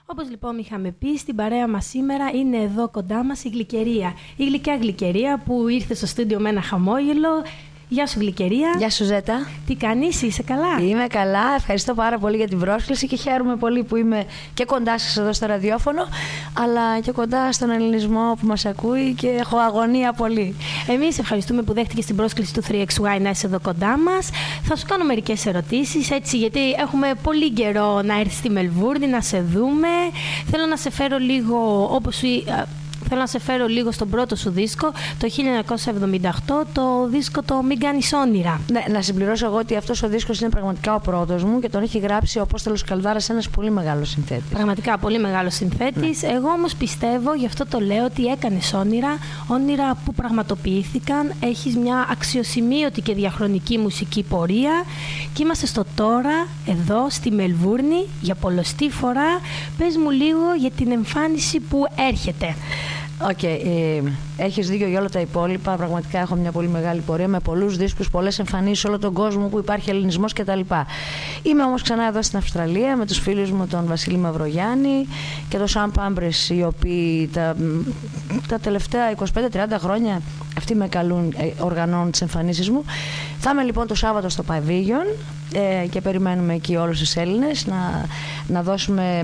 Όπως λοιπόν είχαμε πει, στην παρέα μας σήμερα είναι εδώ κοντά μας η Γλυκερία. Η γλυκιά Γλυκερία που ήρθε στο στούντιο με ένα χαμόγελο. Γεια σου Γλυκερία. Γεια σου Ζέτα. Τι κάνεις, είσαι καλά? Είμαι καλά, ευχαριστώ πάρα πολύ για την πρόσκληση και χαίρομαι πολύ που είμαι και κοντά σας εδώ στο ραδιόφωνο, αλλά και κοντά στον ελληνισμό που μας ακούει και έχω αγωνία πολύ. Εμείς ευχαριστούμε που δέχτηκες την πρόσκληση του 3XY να είσαι εδώ κοντά μας. Θα σου κάνω μερικές ερωτήσεις, έτσι, γιατί έχουμε πολύ καιρό να έρθεις στη Μελβούρνη, να σε δούμε. Θέλω να σε φέρω λίγο όπως Θέλω να σε φέρω λίγο στον πρώτο σου δίσκο, το 1978, το δίσκο το «Μην κάνεις όνειρα». Ναι, να συμπληρώσω εγώ ότι αυτός ο δίσκος είναι πραγματικά ο πρώτος μου και τον έχει γράψει ο Απόστολος Καλδάρας, ένας πολύ μεγάλος συνθέτης. Πραγματικά πολύ μεγάλος συνθέτης. Ναι. Εγώ όμως πιστεύω, γι' αυτό το λέω, ότι έκανες όνειρα που πραγματοποιήθηκαν. Έχεις μια αξιοσημείωτη και διαχρονική μουσική πορεία και είμαστε στο τώρα, εδώ στη Μελβούρνη, για πολλοστή φορά. Πες μου λίγο για την εμφάνιση που έρχεται. Έχεις δίκιο για όλα τα υπόλοιπα. Πραγματικά έχω μια πολύ μεγάλη πορεία με πολλούς δίσκους, πολλές εμφανίσεις σε όλο τον κόσμο που υπάρχει ελληνισμός κτλ. Είμαι όμως ξανά εδώ στην Αυστραλία με τους φίλους μου τον Βασίλη Μαυρογιάννη και τον Σαν Πάμπρες, οι οποίοι τα τελευταία 25-30 χρόνια αυτοί με καλούν, οργανώνουν τις εμφανίσεις μου. Θα είμαι λοιπόν το Σάββατο στο Παβίγιον και περιμένουμε εκεί όλους τους Έλληνες να δώσουμε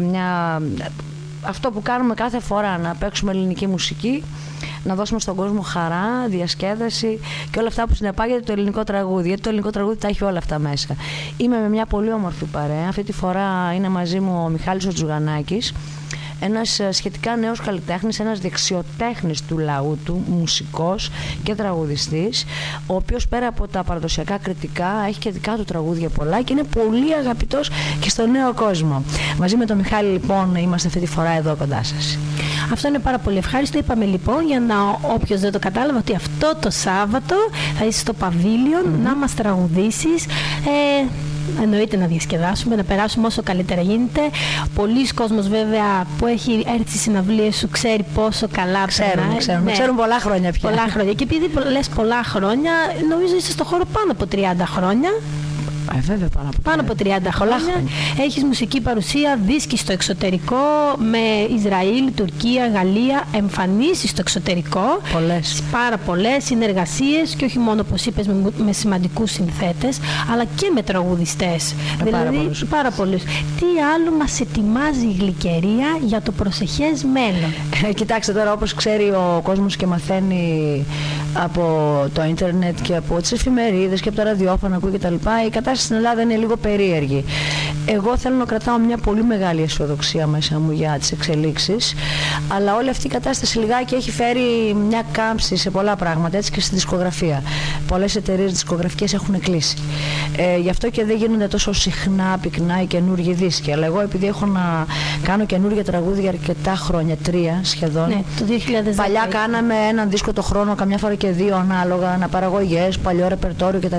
αυτό που κάνουμε κάθε φορά, να παίξουμε ελληνική μουσική, να δώσουμε στον κόσμο χαρά, διασκέδαση και όλα αυτά που συνεπάγεται το ελληνικό τραγούδι. Γιατί το ελληνικό τραγούδι τα έχει όλα αυτά μέσα. Είμαι με μια πολύ όμορφη παρέα. Αυτή τη φορά είναι μαζί μου ο Μιχάλης ο Τζουγανάκης, ένας σχετικά νέος καλλιτέχνης, ένας δεξιοτέχνης του λαού του, μουσικός και τραγουδιστής, ο οποίος πέρα από τα παραδοσιακά κριτικά έχει και δικά του τραγούδια πολλά και είναι πολύ αγαπητός και στο νέο κόσμο. Μαζί με τον Μιχάλη λοιπόν είμαστε αυτή τη φορά εδώ κοντά σας. Αυτό είναι πάρα πολύ ευχάριστο. Είπαμε λοιπόν, για να όποιος δεν το κατάλαβε, ότι αυτό το Σάββατο θα είσαι στο Παβίλιον να μας τραγουδήσεις. Εννοείται να διασκεδάσουμε, να περάσουμε όσο καλύτερα γίνεται. Πολλοί κόσμος βέβαια που έχει έρθει στις συναυλίες σου ξέρει πόσο καλά περνάει. Ξέρουν πολλά χρόνια πια. Πολλά χρόνια. Και επειδή λες πολλά χρόνια, νομίζω είσαι στο χώρο πάνω από 30 χρόνια. Βέβαια, πάνω από 30 χρόνια. Έχεις μουσική παρουσία, δίσκοι στο εξωτερικό, με Ισραήλ, Τουρκία, Γαλλία, εμφανίσεις στο εξωτερικό. Πολλές. Πάρα πολλές συνεργασίες και όχι μόνο, όπως είπες, με σημαντικούς συνθέτες, αλλά και με τραγουδιστές. Δηλαδή, πάρα πολλούς. Τι άλλο μας ετοιμάζει η Γλυκερία για το προσεχές μέλλον? Κοιτάξτε τώρα, όπως ξέρει ο κόσμος και μαθαίνει από το ίντερνετ και από τις εφημερίδες και από τα ραδιόφωνα ακούει κτλ. Η κατάσταση στην Ελλάδα είναι λίγο περίεργη. Εγώ θέλω να κρατάω μια πολύ μεγάλη αισιοδοξία μέσα μου για τις εξελίξεις, αλλά όλη αυτή η κατάσταση λιγάκι έχει φέρει μια κάμψη σε πολλά πράγματα, έτσι και στη δισκογραφία. Πολλές εταιρείες δισκογραφικές έχουν κλείσει. Γι' αυτό και δεν γίνονται τόσο συχνά πυκνά οι καινούργιοι δίσκοι. Αλλά εγώ, επειδή έχω να κάνω καινούργια τραγούδια αρκετά χρόνια, 3 σχεδόν. Ναι, το 2010. Παλιά κάναμε έναν δίσκο το χρόνο, καμιά φορά και 2 ανάλογα, αναπαραγωγές, παλιό ρεπερτόριο κτλ.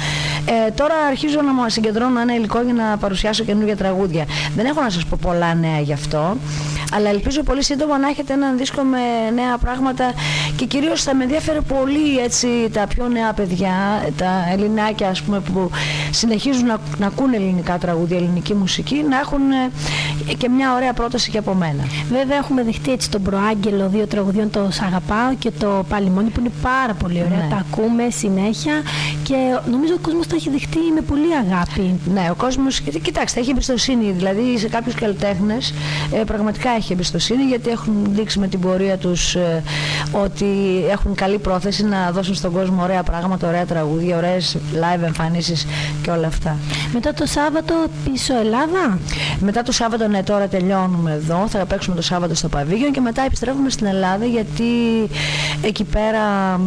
Τώρα αρχίζω να συγκεντρώνω ένα υλικό για να παρουσιάσω καινούργια τραγούδια. Δεν έχω να σας πω πολλά νέα γι' αυτό, αλλά ελπίζω πολύ σύντομα να έχετε έναν δίσκο με νέα πράγματα και κυρίως θα με ενδιαφέρει πολύ, έτσι, τα πιο νέα παιδιά, τα ελληνάκια ας πούμε, που συνεχίζουν να ακούν ελληνικά τραγούδια, ελληνική μουσική, να έχουν και μια ωραία πρόταση και από μένα. Βέβαια έχουμε δεχτεί έτσι τον προάγγελο 2 τραγουδιών, το «Σ' αγαπάω» και το «Παλιμόνι», που είναι πάρα πολύ ωραία. Ναι. Τα ακούμε συνέχεια και νομίζω ο κόσμος τα έχει δεχτεί με πολύ αγάπη. Ναι, ο κόσμος, κοιτάξτε, έχει εμπιστοσύνη. Δηλαδή σε κάποιους καλλιτέχνες πραγματικά έχει εμπιστοσύνη, γιατί έχουν δείξει με την πορεία τους ότι έχουν καλή πρόθεση να δώσουν στον κόσμο ωραία πράγματα, ωραία τραγούδια, ωραίες live εμφανίσεις και όλα αυτά. Μετά το Σάββατο πίσω Ελλάδα. Μετά το Σάββατο, ναι, τώρα τελειώνουμε εδώ. Θα παίξουμε το Σάββατο στο Παβίγιον και μετά επιστρέφουμε στην Ελλάδα, γιατί εκεί πέρα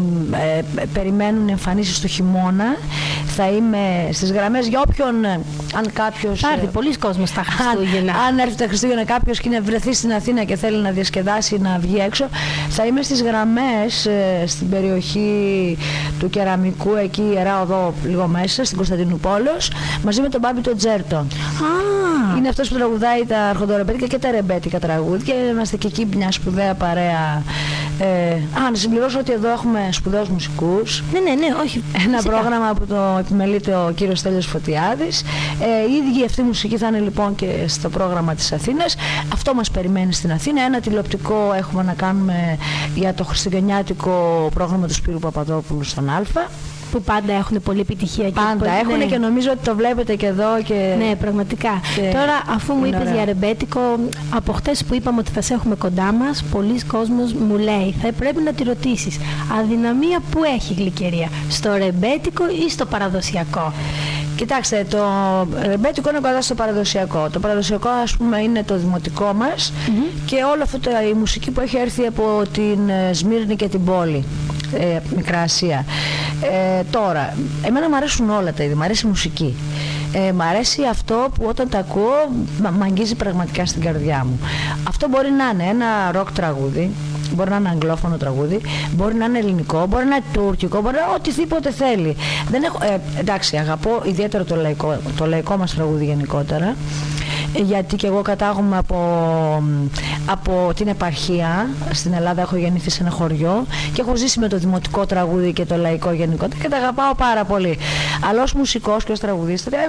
περιμένουν εμφανίσεις του χειμώνα. Θα είμαι στις γραμμές για όποιον, αν κάποιος... Θα έρθει πολλοί κόσμος τα Χριστούγεννα. Αν έρθει τα Χριστούγεννα κάποιος και είναι βρεθεί στην Αθήνα και θέλει να διασκεδάσει, να βγει έξω, θα είμαι στις γραμμές στην περιοχή του Κεραμικού, εκεί η Ιερά Οδό, λίγο μέσα, στην Κωνσταντινούπολος, μαζί με τον Μπάμπη τον Τζέρτο. Είναι αυτός που τραγουδάει τα αρχοντορεμπέτικα και τα ρεμπέτικα τραγούδια. Είμαστε και εκεί μια σπουδαία παρέα Να συμπληρώσω ότι εδώ έχουμε σπουδαίους μουσικούς. Ναι, όχι. Ένα πρόγραμμα που το επιμελείται ο κύριος Στέλιος Φωτιάδης. Η ίδια αυτή η μουσική θα είναι λοιπόν και στο πρόγραμμα της Αθήνας. Αυτό μας περιμένει στην Αθήνα. Ένα τηλεοπτικό έχουμε να κάνουμε για το χριστουγεννιάτικο πρόγραμμα του Σπύρου Παπαδόπουλου στον Α. Που πάντα έχουν πολύ επιτυχία. Πάντα έχουν, ναι. Και νομίζω ότι το βλέπετε και εδώ. Και... Ναι, πραγματικά. Και... Τώρα, αφού μου είπες για ρεμπέτικο, από χτες που είπαμε ότι θα σε έχουμε κοντά μας, πολλοί κόσμος μου λέει, θα πρέπει να τη ρωτήσεις, αδυναμία που έχει η Γλυκερία, στο ρεμπέτικο ή στο παραδοσιακό? Κοιτάξτε, το ρεμπέτικο είναι κοντά στο παραδοσιακό. Το παραδοσιακό, ας πούμε, είναι το δημοτικό μας και όλη αυτή η μουσική που έχει έρθει από την Σμύρνη και την πόλη. Μικρά Ασία. Τώρα, εμένα μου αρέσουν όλα τα είδη, μου αρέσει η μουσική. Μ' αρέσει αυτό που όταν τα ακούω μ' αγγίζει πραγματικά στην καρδιά μου. Αυτό μπορεί να είναι ένα ροκ τραγούδι, μπορεί να είναι αγγλόφωνο τραγούδι, μπορεί να είναι ελληνικό, μπορεί να είναι τουρκικό, μπορεί να είναι οτιδήποτε θέλει. Δεν έχω, εντάξει, αγαπώ ιδιαίτερα το λαϊκό μας τραγούδι γενικότερα. Γιατί και εγώ κατάγομαι από την επαρχία. Στην Ελλάδα έχω γεννηθεί σε ένα χωριό και έχω ζήσει με το δημοτικό τραγούδι και το λαϊκό γενικότερα και τα αγαπάω πάρα πολύ. Αλλά ως μουσικός και ως τραγουδίστρια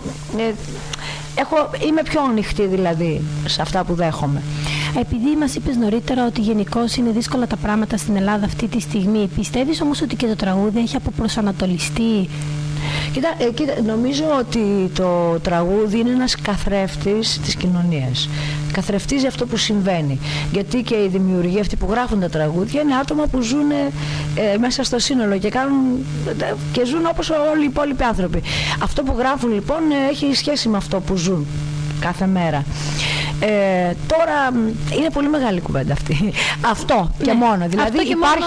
είμαι πιο ανοιχτή δηλαδή σε αυτά που δέχομαι. Επειδή μας είπες νωρίτερα ότι γενικώς είναι δύσκολα τα πράγματα στην Ελλάδα αυτή τη στιγμή, πιστεύεις όμως ότι και το τραγούδι έχει αποπροσανατολιστεί? Κοίτα, νομίζω ότι το τραγούδι είναι ένας καθρέφτης της κοινωνίας. Καθρεφτίζει αυτό που συμβαίνει. Γιατί και οι δημιουργοί αυτοί που γράφουν τα τραγούδια είναι άτομα που ζουν μέσα στο σύνολο και ζουν όπως όλοι οι υπόλοιποι άνθρωποι. Αυτό που γράφουν λοιπόν έχει σχέση με αυτό που ζουν κάθε μέρα. Τώρα είναι πολύ μεγάλη κουβέντα αυτή. Αυτό και μόνο. Δηλαδή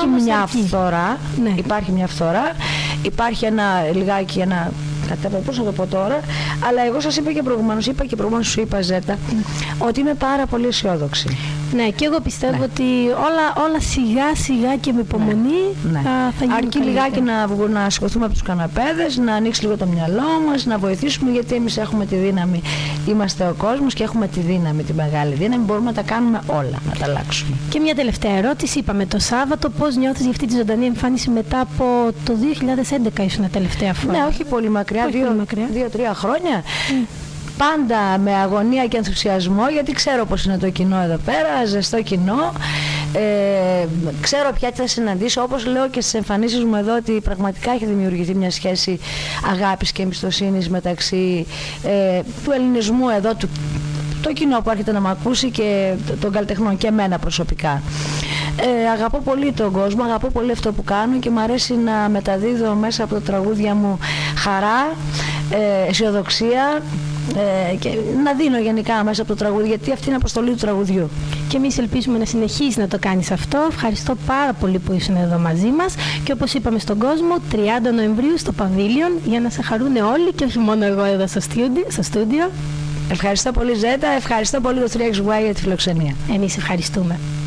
υπάρχει μια φθορά, υπάρχει ένα λιγάκι, πώς να το πω τώρα, αλλά εγώ σας είπα και προηγουμένως, σου είπα Ζέτα, ότι είμαι πάρα πολύ αισιόδοξη. Ναι, και εγώ πιστεύω ότι όλα σιγά σιγά και με υπομονή θα γίνουν. Αρκεί λιγάκι να σηκωθούμε από τους καναπέδες, να ανοίξει λίγο το μυαλό μας, να βοηθήσουμε, γιατί εμείς έχουμε τη δύναμη, είμαστε ο κόσμος και έχουμε τη δύναμη, τη μεγάλη δύναμη, μπορούμε να τα κάνουμε όλα, να τα αλλάξουμε. Και μια τελευταία ερώτηση, είπαμε το Σάββατο, πώς νιώθεις για αυτή τη ζωντανή εμφάνιση μετά από το 2011 ήσουν τελευταία φορά? Ναι, όχι πολύ μακριά, 2-3 χρόνια. Πάντα με αγωνία και ενθουσιασμό, γιατί ξέρω πως είναι το κοινό εδώ πέρα, ζεστό κοινό. Ξέρω ποια θα συναντήσω, όπως λέω και στις εμφανίσεις μου εδώ, ότι πραγματικά έχει δημιουργηθεί μια σχέση αγάπης και εμπιστοσύνης μεταξύ του ελληνισμού εδώ, το κοινό που έρχεται να με ακούσει και των καλλιτεχνών και εμένα προσωπικά. Αγαπώ πολύ τον κόσμο, αγαπώ πολύ αυτό που κάνω και μου αρέσει να μεταδίδω μέσα από τα τραγούδια μου χαρά, αισιοδοξία και να δίνω γενικά μέσα από το τραγούδι, γιατί αυτή είναι η αποστολή του τραγουδιού. Και εμείς ελπίζουμε να συνεχίσεις να το κάνεις αυτό. Ευχαριστώ πάρα πολύ που ήσουν εδώ μαζί μας και όπως είπαμε στον κόσμο, 30 Νοεμβρίου στο Παβίλιον, για να σε χαρούν όλοι και όχι μόνο εγώ εδώ στο στούντιο. Ευχαριστώ πολύ Ζέτα, ευχαριστώ πολύ το 3XY για τη φιλοξενία. Εμείς ευχαριστούμε.